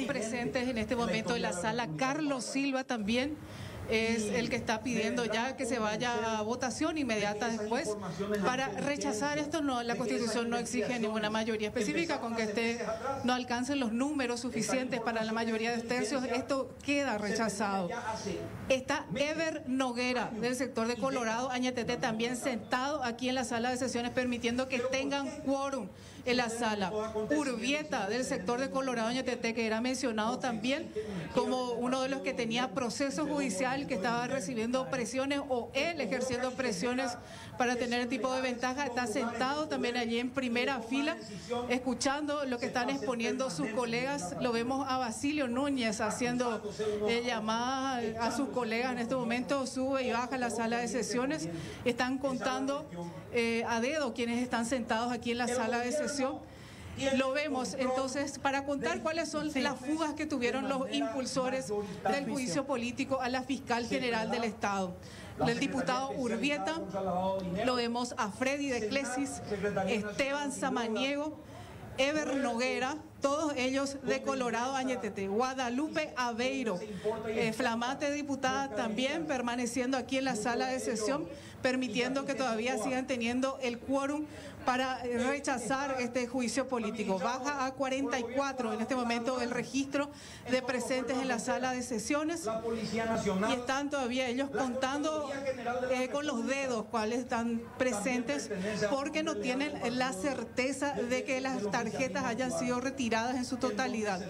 presentes en este momento en la sala. Carlos Silva también es el que está pidiendo ya que se vaya a votación inmediata después para rechazar esto. No, la Constitución no exige ninguna mayoría específica, con que no alcancen los números suficientes para la mayoría de tercios, esto queda rechazado. Está Ever Noguera del sector de Colorado, Añetete, también sentado aquí en la sala de sesiones, permitiendo que tengan quórum en la sala. Urbieta del sector de Colorado, Añetete, que era mencionado también como uno de los que tenía proceso judicial, que estaba recibiendo presiones o él ejerciendo presiones para tener el tipo de ventaja, está sentado también allí en primera fila, escuchando lo que están exponiendo sus colegas. Lo vemos a Basilio Núñez haciendo llamadas a sus colegas en este momento, sube y baja la sala de sesiones. Están contando a dedo quienes están sentados aquí en la sala de sesión. Lo vemos entonces para contar cuáles son las fugas que tuvieron los impulsores del juicio político a la fiscal general del Estado. El diputado Urbieta, lo vemos a Freddy de Clesis, Esteban Samaniego, Ever Noguera, todos ellos de Colorado, Añetete. Guadalupe Aveiro, flamante diputada, también permaneciendo aquí en la sala de sesión, permitiendo que todavía sigan teniendo el quórum para rechazar este juicio político. Baja a 44 en este momento el registro de presentes en la sala de sesiones, y están todavía ellos contando con los dedos cuáles están presentes, porque no tienen la certeza de que las tarjetas hayan sido retiradas en su totalidad.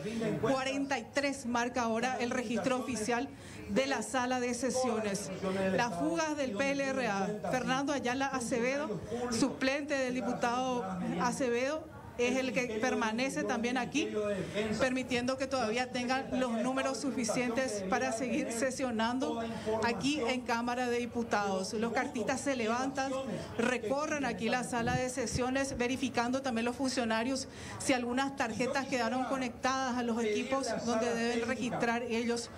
43 marca ahora el registro oficial de la sala de sesiones. Las fugas del PLRA. Fernando Ayala Acevedo, suplente del diputado Acevedo, es el que permanece también aquí, permitiendo que todavía tengan los números suficientes para seguir sesionando aquí en Cámara de Diputados. Los cartistas se levantan, recorren aquí la sala de sesiones, verificando también los funcionarios si algunas tarjetas quedaron conectadas a los equipos donde deben registrar ellos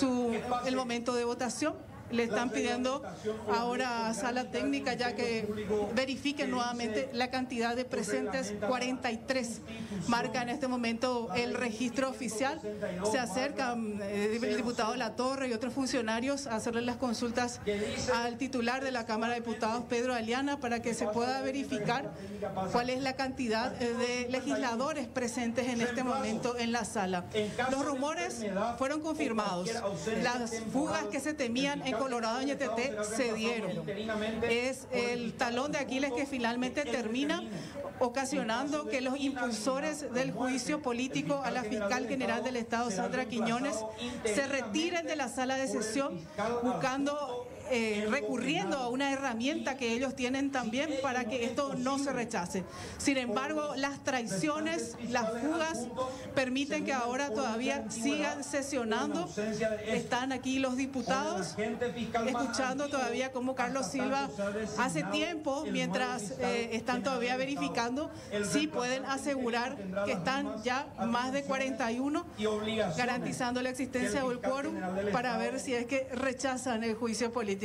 el momento de votación. Le están pidiendo ahora a sala técnica ya que verifiquen nuevamente la cantidad de presentes. 43 marca en este momento el registro oficial. Se acercan el diputado Latorre y otros funcionarios a hacerle las consultas al titular de la Cámara de Diputados, Pedro Aliana, para que se pueda verificar cuál es la cantidad de legisladores presentes en este momento en la sala. Los rumores fueron confirmados. Las fugas que se temían en Colorado, Añetete, se dieron. Es el talón de Aquiles que finalmente termina ocasionando que los impulsores del juicio político a la fiscal general del Estado, Sandra Quiñones, se retiren de la sala de sesión, buscando recurriendo a una herramienta que ellos tienen también para que esto no se rechace. Sin embargo, las traiciones, las fugas, permiten que ahora todavía sigan sesionando. Están aquí los diputados escuchando todavía cómo Carlos Silva hace tiempo, mientras están todavía verificando si pueden asegurar que están ya más de 41, garantizando la existencia del quórum para ver si es que rechazan el juicio político.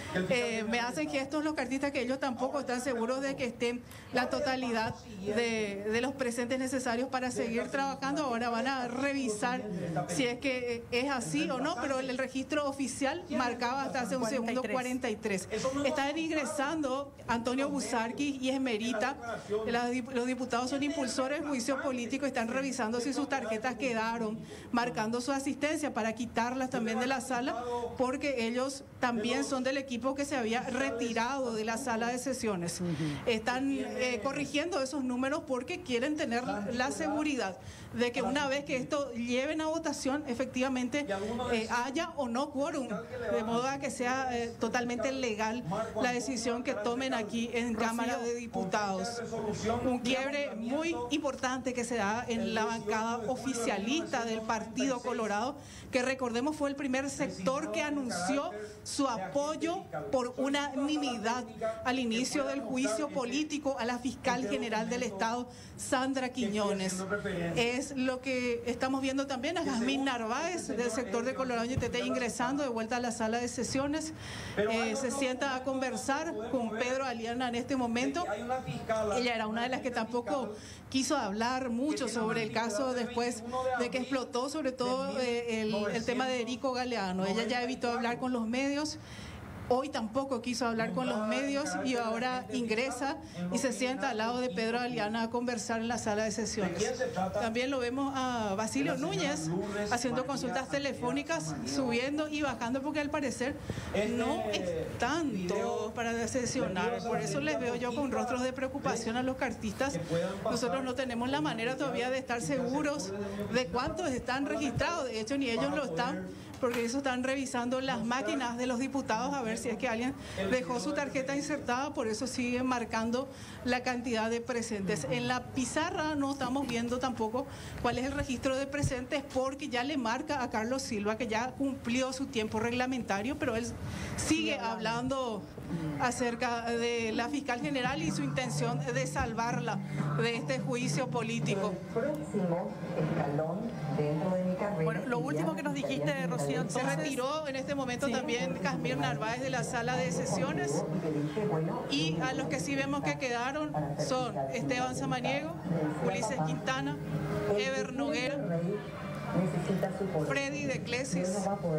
Me hacen gestos los cartistas que ellos tampoco están seguros de que estén la totalidad de los presentes necesarios para seguir trabajando. Ahora van a revisar si es que es así o no, pero el registro oficial marcaba hasta hace un segundo 43. Están ingresando Antonio Busarqui y Esmerita. Los diputados son impulsores del juicio político, están revisando si sus tarjetas quedaron, marcando su asistencia para quitarlas también de la sala, porque ellos también son del equipo que se había retirado de la sala de sesiones. Están corrigiendo esos números porque quieren tener la seguridad de que una vez que esto lleven a votación, efectivamente haya o no quórum, de modo a que sea totalmente legal la decisión que tomen aquí en Cámara de Diputados. Un quiebre muy importante que se da en la bancada oficialista del Partido Colorado, que recordemos fue el primer sector que anunció su apoyo apoyo por unanimidad al inicio del juicio político a la fiscal general del Estado, Sandra Quiñones. Es lo que estamos viendo también a Jazmín Narváez del sector de Colorado Ñeteté ingresando de vuelta a la sala de sesiones. Se sienta a conversar con Pedro Aliana en este momento. Ella era una de las que tampoco quiso hablar mucho sobre el caso después de que explotó sobre todo el tema de Erico Galeano. Ella ya evitó hablar con los medios. Hoy tampoco quiso hablar con los medios y ahora ingresa y se sienta al lado de Pedro Aliana a conversar en la sala de sesiones. También lo vemos a Basilio Núñez haciendo consultas telefónicas, subiendo y bajando, porque al parecer no están todos para sesionar. Por eso les veo yo con rostros de preocupación a los cartistas. Nosotros no tenemos la manera todavía de estar seguros de cuántos están registrados. De hecho, ni ellos lo están, porque eso están revisando las máquinas de los diputados a ver si es que alguien dejó su tarjeta insertada, por eso siguen marcando la cantidad de presentes. En la pizarra no estamos viendo tampoco cuál es el registro de presentes, porque ya le marca a Carlos Silva que ya cumplió su tiempo reglamentario, pero él sigue hablando acerca de la fiscal general y su intención de salvarla de este juicio político. Bueno, lo último que nos dijiste, Rocío, se retiró en este momento también Jazmín Narváez de la sala de sesiones, y a los que sí vemos que quedaron son Esteban Samaniego, Ulises Quintana, Ever Noguera, Freddy de Clesis,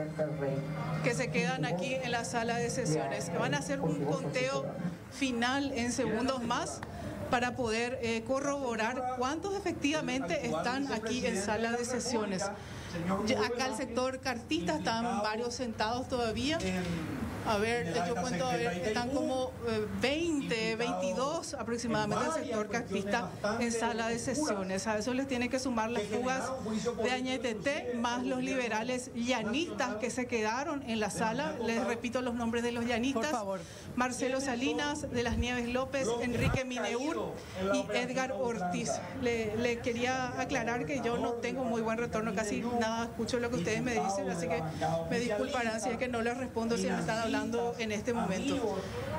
que se quedan aquí en la sala de sesiones. Van a hacer un conteo final en segundos más para poder corroborar cuántos efectivamente están aquí en sala de sesiones. Acá el sector cartista están varios sentados todavía. A ver, yo cuento, a ver, están como 20, 22 aproximadamente el sector cartista en sala de sesiones. A eso les tiene que sumar las fugas de Añeteté, más los liberales llanistas que se quedaron en la sala. Les repito los nombres de los llanistas: Marcelo Salinas, de las Nieves López, Enrique Mineur y Edgar Ortiz. Le quería aclarar que yo no tengo muy buen retorno, casi nada escucho lo que ustedes me dicen, así que me disculparán si es que no les respondo si me están hablando en este momento.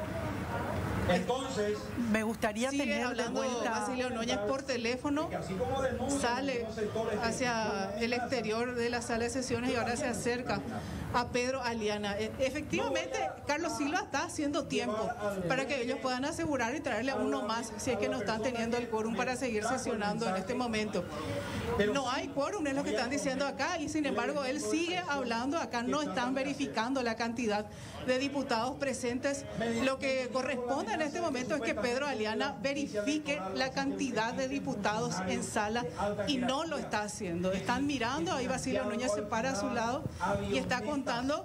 Entonces, me gustaría tener hablando Basilio Núñez por teléfono, sale hacia el exterior de la sala de sesiones y ahora se acerca a Pedro Aliana. Efectivamente, Carlos Silva está haciendo tiempo para que ellos puedan asegurar y traerle a uno más si es que no están teniendo el quórum para seguir sesionando en este momento. No hay quórum, es lo que están diciendo acá, y sin embargo él sigue hablando. Acá no están verificando la cantidad de diputados presentes. Lo que corresponde en este momento es que Pedro Aliana verifique la cantidad de diputados en sala, y no lo está haciendo. Están mirando, ahí Basilio Núñez se para a su lado y está contando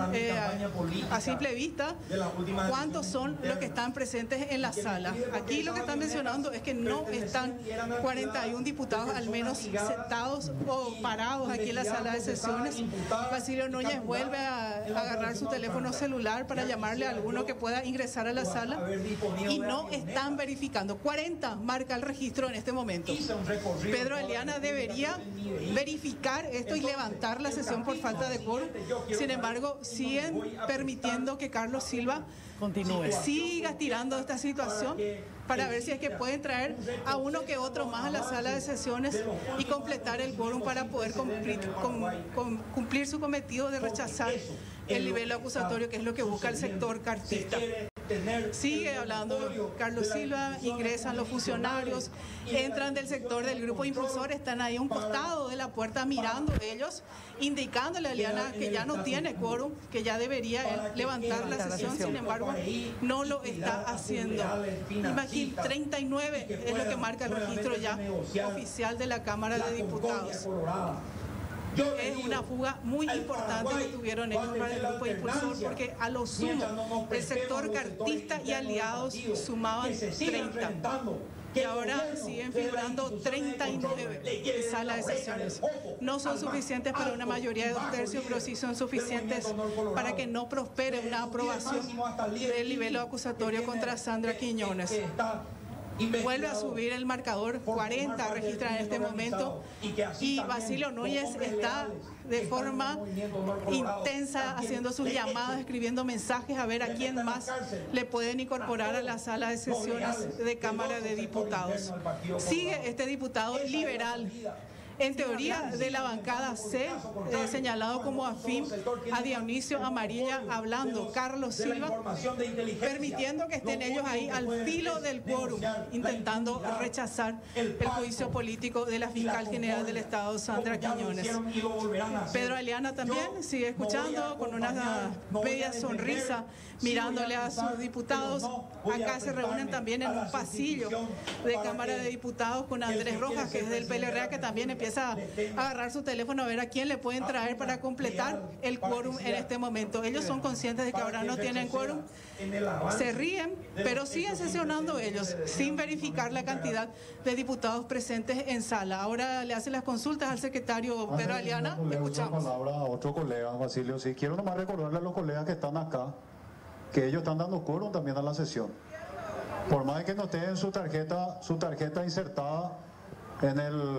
a simple vista cuántos son los que están presentes en la sala. Aquí lo que están mencionando es que no están 41 diputados al menos sentados o parados aquí en la sala de sesiones. Basilio Núñez vuelve a agarrar su teléfono celular para llamarle a alguno que pueda ingresar a la sala, y no están verificando. 40 marca el registro en este momento. Pedro Aliana debería verificar esto y levantar la sesión por falta de quórum. Sin embargo, siguen permitiendo que Carlos Silva continúe, siga estirando esta situación para ver si es que pueden traer a uno que otro más a la sala de sesiones y completar el quórum para poder cumplir su cometido de rechazar el nivel acusatorio, que es lo que busca el sector cartista. Sigue hablando Carlos Silva, ingresan los funcionarios, entran del sector del grupo impulsor, están ahí a un costado de la puerta mirando ellos, indicándole a Aliana que ya no tiene quórum, que ya debería levantar la sesión. Sin embargo, no lo está haciendo. Imagínate, 39 es lo que marca el registro ya oficial de la Cámara de Diputados. Es una fuga muy importante que tuvieron ellos para el grupo impulsor, porque a lo sumo el sector cartista y aliados sumaban 30. Y ahora siguen figurando 39 en sala de sesiones. No son suficientes para una mayoría de 2/3, pero sí son suficientes para que no prospere una aprobación del nivel acusatorio contra Sandra Quiñones. vuelve a subir el marcador, 40 registra en este momento, y Basilio Núñez está de forma intensa haciendo sus llamadas, escribiendo mensajes a ver a quién más le pueden incorporar a la sala de sesiones de Cámara de Diputados. Sigue este diputado liberal, en teoría de la bancada C, señalado como afín a Dionisio Amarilla, hablando Carlos Silva, permitiendo que estén ellos ahí al filo del quórum, intentando rechazar el juicio político de la fiscal general del Estado, Sandra Quiñones. Pedro Aliana también sigue escuchando con una media sonrisa, mirándole a sus diputados. Acá se reúnen también en un pasillo de Cámara de Diputados con Andrés Rojas, que es del PLRA, que también empieza a agarrar su teléfono a ver a quién le pueden traer para completar el quórum en este momento. Ellos son conscientes de que ahora no tienen quórum, se ríen, pero siguen sesionando ellos sin verificar la cantidad de diputados presentes en sala. Ahora le hacen las consultas al secretario Pedro Aliana. Escuchamos. Palabra a otro colega, Basilio. Sí, quiero nomás recordarle a los colegas que están acá que ellos están dando quórum también a la sesión. Por más que no esté en su tarjeta insertada en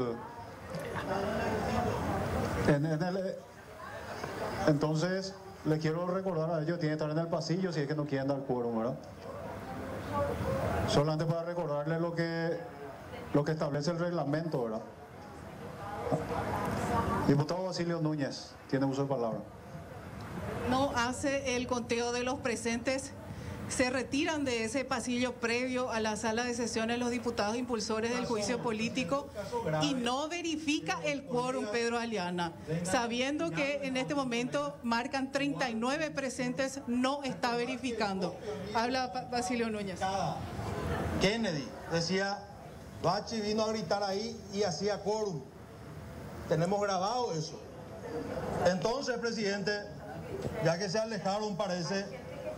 entonces les quiero recordar a ellos, tienen que estar en el pasillo si es que no quieren dar quórum, ¿verdad? Solamente para recordarles lo que establece el reglamento, ¿verdad? Diputado Basilio Núñez, tiene uso de palabra. No hace el conteo de los presentes. Se retiran de ese pasillo previo a la sala de sesiones los diputados impulsores del juicio político y no verifica el quórum Pedro Aliana. Sabiendo que en este momento marcan 39 presentes, no está verificando. Habla Basilio Núñez. Kennedy decía, Bachi vino a gritar ahí y hacía quórum. Tenemos grabado eso. Entonces, presidente, ya que se alejaron, parece...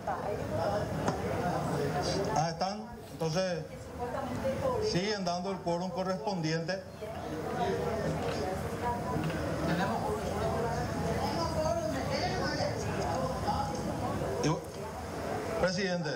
están, entonces siguen dando el quórum correspondiente. Presidente,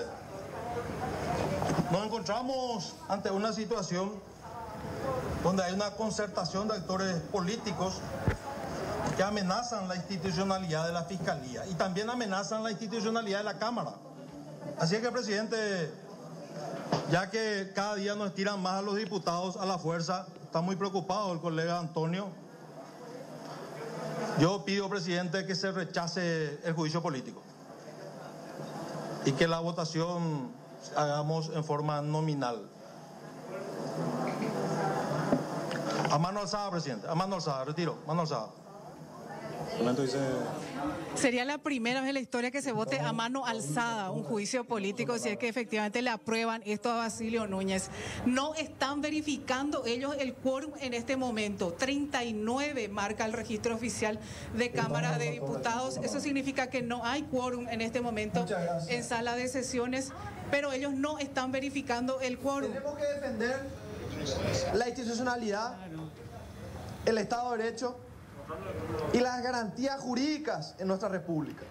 nos encontramos ante una situación donde hay una concertación de actores políticos que amenazan la institucionalidad de la Fiscalía y también amenazan la institucionalidad de la Cámara. Así es que, presidente, ya que cada día nos tiran más a los diputados a la fuerza, está muy preocupado el colega Antonio. Yo pido, presidente, que se rechace el juicio político y que la votación hagamos en forma nominal. A mano alzada, presidente, a mano alzada, retiro, mano alzada. Sería la primera vez en la historia que se vote a mano alzada un juicio político si es que efectivamente le aprueban esto a Basilio Núñez. No están verificando ellos el quórum en este momento. 39 marca el registro oficial de Cámara de Diputados. Eso significa que no hay quórum en este momento en sala de sesiones, pero ellos no están verificando el quórum. Tenemos que defender la institucionalidad, el Estado de Derecho y las garantías jurídicas en nuestra República.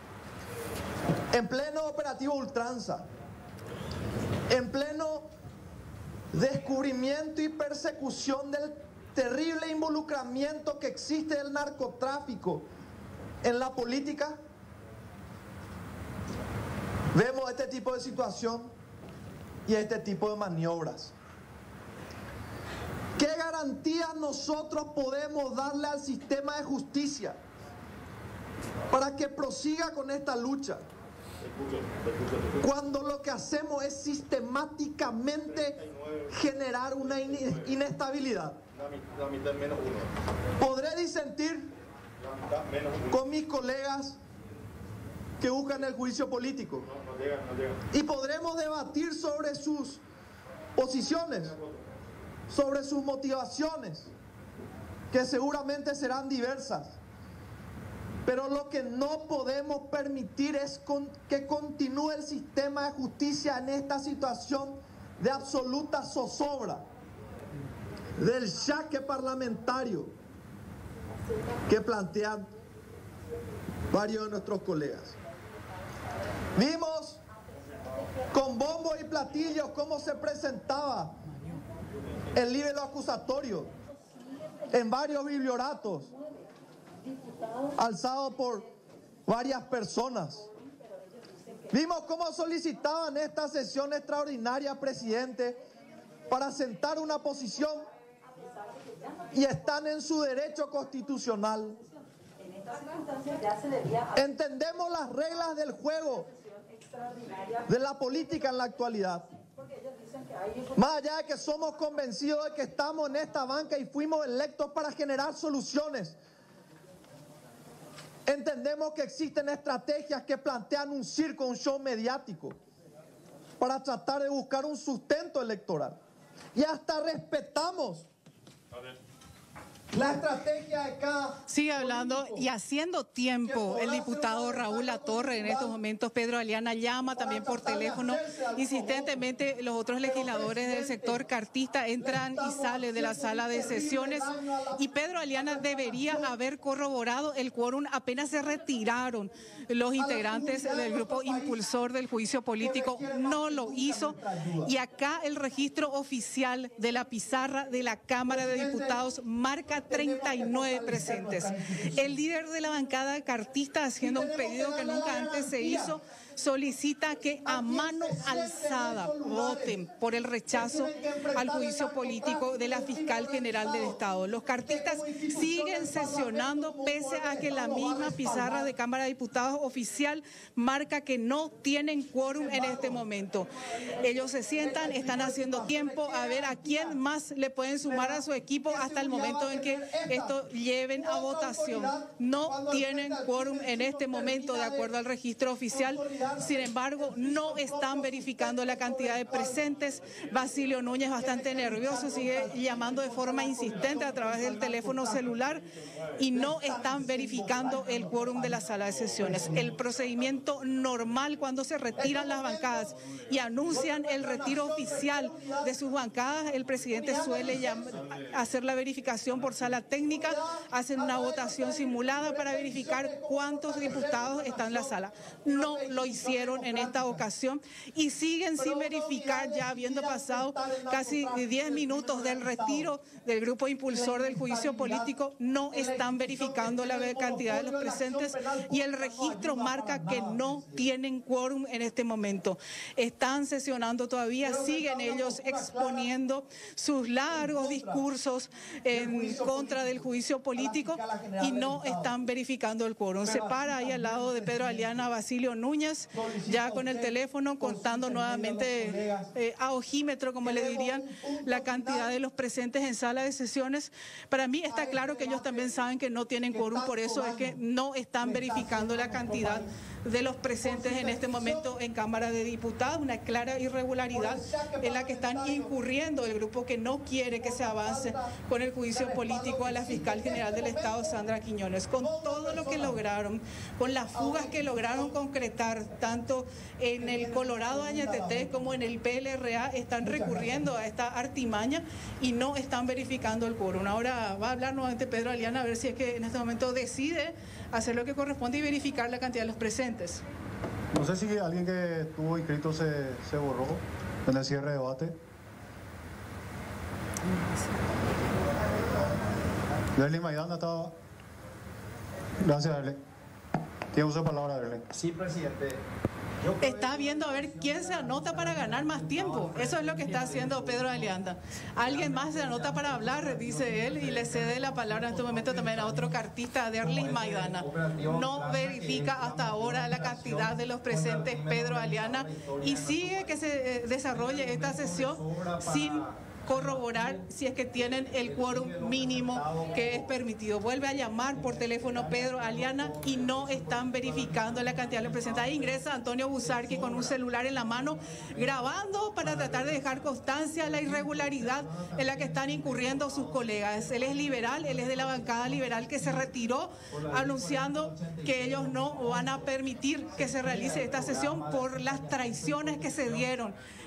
En pleno operativo Ultranza, en pleno descubrimiento y persecución del terrible involucramiento que existe del narcotráfico en la política, vemos este tipo de situación y este tipo de maniobras. ¿Qué garantías nosotros podemos darle al sistema de justicia para que prosiga con esta lucha? Cuando lo que hacemos es sistemáticamente generar una inestabilidad. Podré disentir con mis colegas que buscan el juicio político y podremos debatir sobre sus posiciones, sobre sus motivaciones, que seguramente serán diversas. Pero lo que no podemos permitir es que continúe el sistema de justicia en esta situación de absoluta zozobra, del jaque parlamentario que plantean varios de nuestros colegas. Vimos con bombos y platillos cómo se presentaba el libelo acusatorio en varios biblioratos alzado por varias personas. Vimos cómo solicitaban esta sesión extraordinaria, presidente, para sentar una posición, y están en su derecho constitucional. Entendemos las reglas del juego de la política en la actualidad. Más allá de que somos convencidos de que estamos en esta banca y fuimos electos para generar soluciones, entendemos que existen estrategias que plantean un circo, un show mediático, para tratar de buscar un sustento electoral. Y hasta respetamos la estrategia de cada... Sigue hablando y haciendo tiempo el diputado Raúl Latorre. En estos momentos Pedro Aliana llama también por teléfono insistentemente. Los otros legisladores del sector cartista entran y salen de la sala de sesiones, y Pedro Aliana debería haber corroborado el quórum. Apenas se retiraron los integrantes del grupo impulsor del juicio político, no lo hizo, y acá el registro oficial de la pizarra de la Cámara de Diputados marca 39 presentes. El líder de la bancada cartista, haciendo un pedido que nunca antes se hizo, solicita que a mano alzada voten por el rechazo al juicio político de la fiscal general del Estado. Los cartistas siguen sesionando pese a que la misma pizarra de Cámara de Diputados oficial marca que no tienen quórum en este momento. Ellos se sientan, están haciendo tiempo a ver a quién más le pueden sumar a su equipo hasta el momento en que esto lleven a votación. No tienen quórum en este momento, de acuerdo al registro oficial. Sin embargo, no están verificando la cantidad de presentes. Basilio Núñez, bastante nervioso, sigue llamando de forma insistente a través del teléfono celular, y no están verificando el quórum de la sala de sesiones. El procedimiento normal cuando se retiran las bancadas y anuncian el retiro oficial de sus bancadas, el presidente suele hacer la verificación por sala técnica, hacen una votación simulada para verificar cuántos diputados están en la sala. No lo hicieron en esta ocasión y siguen sin verificar, ya habiendo pasado casi 10 minutos del retiro del grupo impulsor del juicio político. No están verificando la cantidad de los presentes y el registro marca que no tienen quórum en este momento. Están sesionando todavía, siguen ellos exponiendo sus largos discursos en contra del juicio político y no están verificando el quórum. Se para ahí al lado de Pedro Aliana Basilio Núñez, ya con el teléfono, contando nuevamente a ojímetro, como le dirían, la cantidad de los presentes en sala de sesiones. Para mí está claro que ellos también saben que no tienen quórum, por eso es que no están verificando la cantidad de los presentes en este momento en Cámara de Diputados, una clara irregularidad en la que están incurriendo el grupo que no quiere que se avance con el juicio político a la fiscal general del Estado, Sandra Quiñones. Con todo lo que lograron, con las fugas que lograron concretar, tanto en el Colorado Añeteté como en el PLRA, están recurriendo a esta artimaña y no están verificando el quórum. Ahora va a hablar nuevamente Pedro Aliana a ver si es que en este momento decide hacer lo que corresponde y verificar la cantidad de los presentes. No sé si alguien que estuvo inscrito se borró en el cierre de debate. Derly Maidana estaba. Gracias, Derly. Tiene uso de palabra, Derly. Sí, presidente. Está viendo a ver quién se anota para ganar más tiempo. Eso es lo que está haciendo Pedro Aliana. Alguien más se anota para hablar, dice él, y le cede la palabra en este momento también a otro cartista, Derly Maidana. No verifica hasta ahora la cantidad de los presentes Pedro Aliana y sigue que se desarrolle esta sesión sin corroborar si es que tienen el quórum mínimo que es permitido. Vuelve a llamar por teléfono Pedro Aliana y no están verificando la cantidad de los presentes. Ahí ingresa Antonio Busarqui con un celular en la mano, grabando para tratar de dejar constancia de la irregularidad en la que están incurriendo sus colegas. Él es liberal, él es de la bancada liberal que se retiró anunciando que ellos no van a permitir que se realice esta sesión por las traiciones que se dieron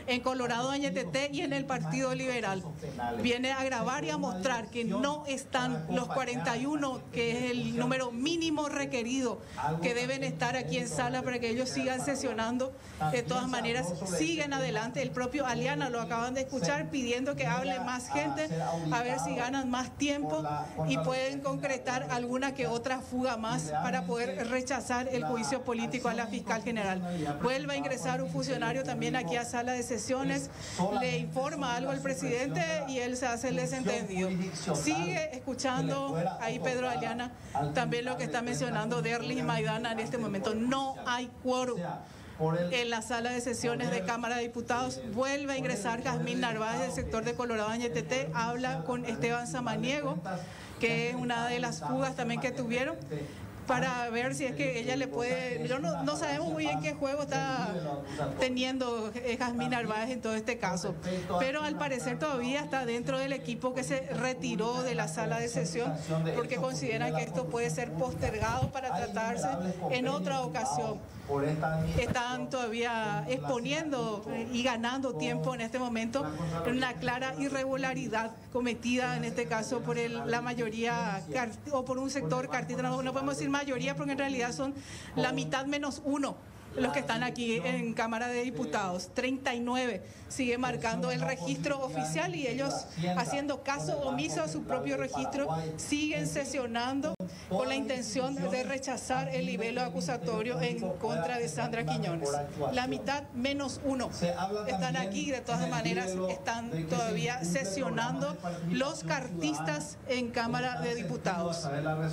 en Colorado Añetete y en el Partido Liberal. Viene a agravar y a mostrar que no están los 41, que es el número mínimo requerido, que deben estar aquí en sala para que ellos sigan sesionando. De todas maneras, siguen adelante. El propio Aliana lo acaban de escuchar pidiendo que hable más gente, a ver si ganan más tiempo y pueden concretar alguna que otra fuga más para poder rechazar el juicio político a la fiscal general. Vuelve a ingresar un funcionario también aquí a sala de sesiones, le informa algo al presidente y él se hace el desentendido. Sigue escuchando ahí Pedro Aliana también lo que está mencionando Derlis Maidana en este momento. No hay quórum en la sala de sesiones de Cámara de Diputados. Vuelve a ingresar Jazmín Narváez del sector de Colorado Añetete, habla con Esteban Samaniego, que es una de las fugas también que tuvieron, para ver si es que ella le puede... No sabemos muy bien qué juego está teniendo Jazmín Narváez en todo este caso, pero al parecer todavía está dentro del equipo que se retiró de la sala de sesión porque consideran que esto puede ser postergado para tratarse en otra ocasión. Están todavía exponiendo y ganando tiempo en este momento en una clara irregularidad cometida en este caso por la mayoría o por un sector cartista. No podemos decir mayoría porque en realidad son la mitad menos uno los que están aquí en Cámara de Diputados. 39 sigue marcando el registro oficial y ellos, haciendo caso omiso a su propio registro, siguen sesionando con la intención de rechazar el libelo acusatorio en contra de Sandra Quiñones. La mitad menos uno están aquí, de todas maneras están todavía sesionando los cartistas en Cámara de Diputados.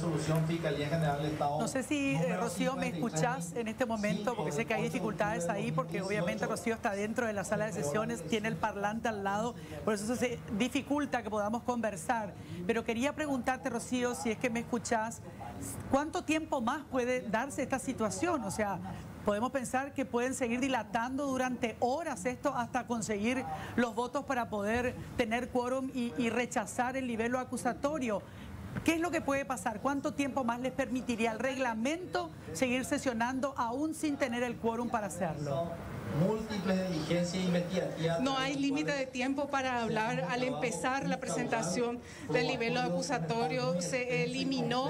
No sé si, Rocío, me escuchás en este momento, porque sé que hay dificultades ahí, porque obviamente Rocío está dentro de la sala de sesiones, tiene el parlante al lado, por eso se dificulta que podamos conversar. Pero quería preguntarte, Rocío, si es que me escuchás, ¿cuánto tiempo más puede darse esta situación? O sea, podemos pensar que pueden seguir dilatando durante horas esto hasta conseguir los votos para poder tener quórum y rechazar el libelo acusatorio. ¿Qué es lo que puede pasar? ¿Cuánto tiempo más les permitiría el reglamento seguir sesionando aún sin tener el quórum para hacerlo? Múltiples diligencias investigativas. No hay límite de tiempo para hablar. Al empezar la presentación del libelo acusatorio se eliminó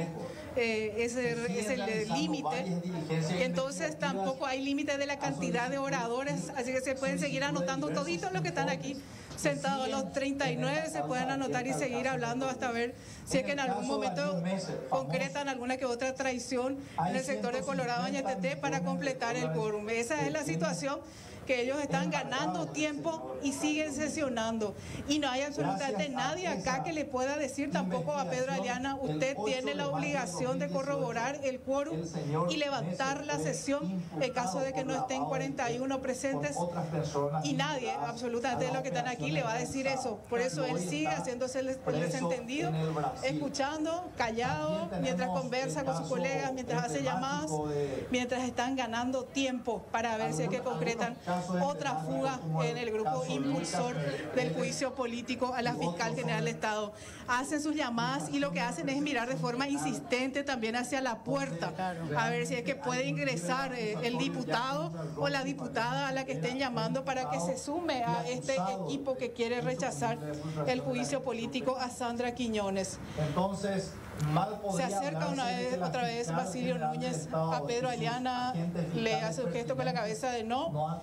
ese límite. Entonces tampoco hay límite de la cantidad de oradores, así que se pueden seguir anotando toditos los que están aquí sentados. Los 39 se pueden anotar y seguir hablando hasta ver si es que en algún momento concretan alguna que otra traición en el sector de Colorado Añetete para completar el quórum. Esa es la situación, que ellos están ganando tiempo y siguen sesionando. Y no hay absolutamente nadie acá que le pueda decir tampoco a Pedro Aliana, usted tiene la obligación de corroborar el quórum y levantar la sesión en caso de que no estén 41 presentes. Y nadie, absolutamente de los que están aquí, le va a decir eso. Por eso él sigue haciéndose el desentendido, escuchando, callado, mientras conversa con sus colegas, mientras hace llamadas, mientras están ganando tiempo para ver si es que concretan otra fuga en el grupo impulsor del juicio político a la fiscal general de Estado. Hacen sus llamadas y lo que hacen es mirar de forma insistente también hacia la puerta, a ver si es que puede ingresar el diputado o la diputada a la que estén llamando para que se sume a este equipo que quiere rechazar el juicio político a Sandra Quiñones. Entonces, se acerca otra vez Basilio Núñez a Pedro Aliana, le hace un gesto con la cabeza de no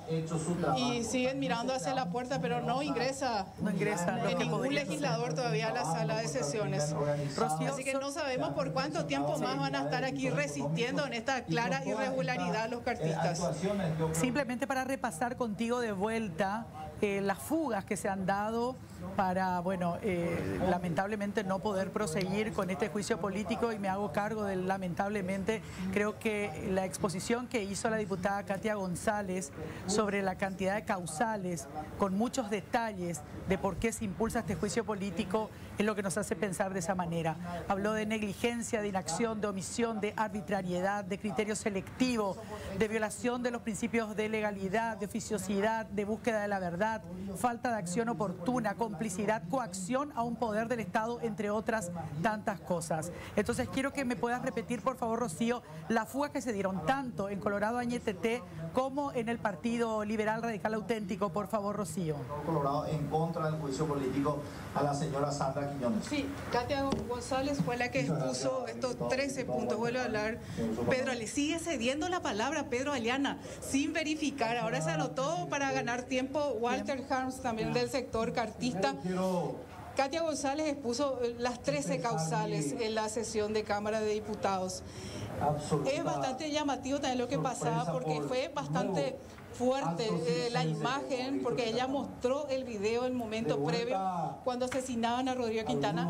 y siguen mirando hacia la puerta, pero no ingresa ningún legislador todavía a la sala de sesiones. Así que no sabemos por cuánto tiempo más van a estar aquí resistiendo en esta clara irregularidad los cartistas. Simplemente para repasar contigo de vuelta las fugas que se han dado para, bueno, lamentablemente no poder proseguir con este juicio político, y me hago cargo del lamentablemente. Creo que la exposición que hizo la diputada Katia González sobre la cantidad de causales, con muchos detalles de por qué se impulsa este juicio político, es lo que nos hace pensar de esa manera. Habló de negligencia, de inacción, de omisión, de arbitrariedad, de criterio selectivo, de violación de los principios de legalidad, de oficiosidad, de búsqueda de la verdad. maldad, falta de acción oportuna, complicidad, coacción a un poder del Estado, entre otras tantas cosas. Entonces quiero que me puedas repetir, por favor, Rocío, las fugas que se dieron tanto en Colorado Añetete como en el Partido Liberal Radical Auténtico. Por favor, Rocío. Colorado en contra del juicio político a la señora Sandra Quiñones. Sí, Katia González fue la que expuso estos 13 puntos. Vuelve a hablar Pedro, le sigue cediendo la palabra a Pedro Aliana sin verificar. Ahora se anotó para ganar tiempo Walter Harms, también del sector cartista. Katia González expuso las 13 causales en la sesión de Cámara de Diputados. Es bastante llamativo también lo que pasaba, porque fue bastante fuerte la imagen, porque ella mostró el video en el momento previo cuando asesinaban a Rodrigo Quintana.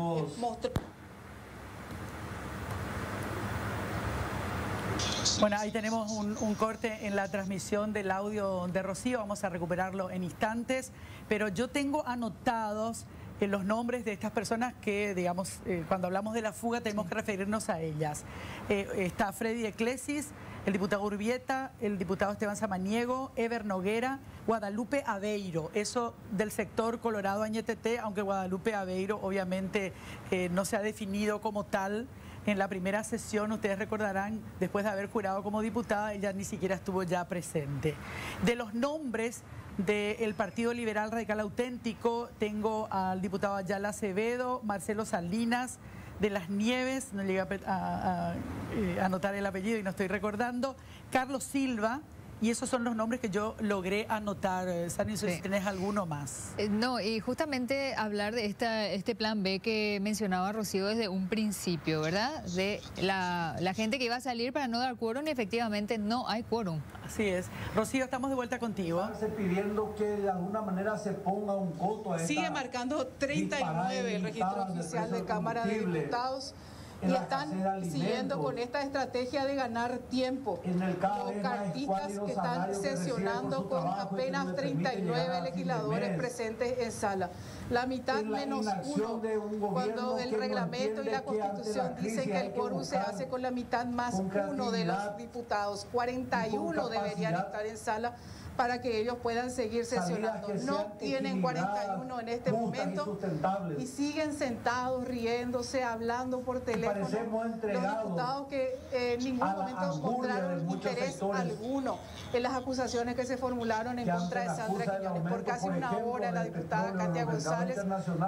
Bueno, ahí tenemos un corte en la transmisión del audio de Rocío, vamos a recuperarlo en instantes, pero yo tengo anotados los nombres de estas personas que, digamos, cuando hablamos de la fuga tenemos que referirnos a ellas. Está Freddy Eclesis, el diputado Urbieta, el diputado Esteban Samaniego, Ever Noguera, Guadalupe Aveiro, eso del sector Colorado Añetete, aunque Guadalupe Aveiro obviamente no se ha definido como tal. En la primera sesión, ustedes recordarán, después de haber jurado como diputada, ella ni siquiera estuvo ya presente. De los nombres del Partido Liberal Radical Auténtico, tengo al diputado Ayala Acevedo, Marcelo Salinas, de las Nieves, no llegué a anotar el apellido y no estoy recordando, Carlos Silva. Y esos son los nombres que yo logré anotar. Sani, si tenés alguno más. No, y justamente hablar de este plan B que mencionaba Rocío desde un principio, ¿verdad? De la gente que iba a salir para no dar quórum y efectivamente no hay quórum. Así es. Rocío, estamos de vuelta contigo. Pidiendo que de alguna manera se ponga un coto a esta. Sigue marcando 39 el registro oficial de Cámara de Diputados. Y están siguiendo con esta estrategia de ganar tiempo. Los cartistas que están sesionando con apenas 39 legisladores presentes en sala. La mitad menos uno, cuando el reglamento y la Constitución dicen que el quórum se hace con la mitad más uno de los diputados. 41 deberían estar en sala para que ellos puedan seguir sesionando. No tienen 41 en este momento y siguen sentados, riéndose, hablando por teléfono. Los diputados que en ningún momento mostraron interés alguno en las acusaciones que se formularon en contra de Sandra Quiñones. Por casi una hora la diputada Katia González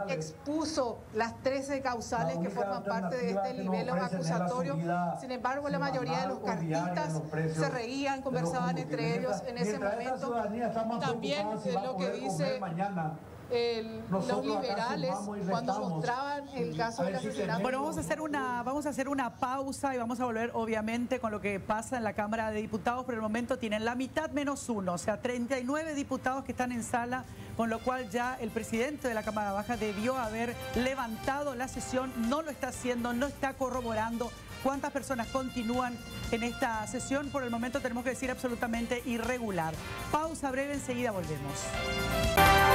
expuso las 13 causales que forman parte de este libelo acusatorio. Sin embargo, la mayoría de los cartistas se reían, conversaban entre ellos en ese momento. También lo que dice los liberales cuando mostraban el caso del asesinato. Bueno, vamos a hacer una pausa y vamos a volver obviamente con lo que pasa en la Cámara de Diputados. Por el momento tienen la mitad menos uno, o sea, 39 diputados que están en sala, con lo cual ya el presidente de la Cámara Baja debió haber levantado la sesión, no lo está haciendo, no está corroborando cuántas personas continúan en esta sesión. Por el momento tenemos que decir absolutamente irregular. Pausa breve, enseguida volvemos.